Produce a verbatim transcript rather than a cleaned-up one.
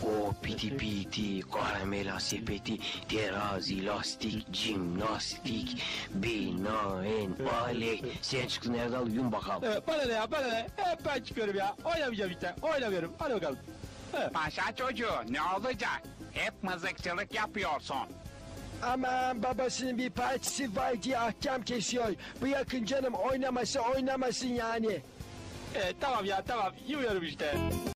O piti piti, karamela sepeti, terazi, lastik, jimnastik, binaen, baley. Sen çıktın Erdal, yum bakalım. Evet, bana ne ya, bana ne? Hep ben çıkıyorum ya. Oynamayacağım işte, oynamıyorum. Hadi bakalım. Evet. Paşa çocuğu ne olacak? Hep mızıkçılık yapıyorsun. Aman babasının bir partisi var diye ahkam kesiyor. Bırakın canım, oynaması oynamasın yani. Evet, tamam ya, tamam. Yumuyorum işte.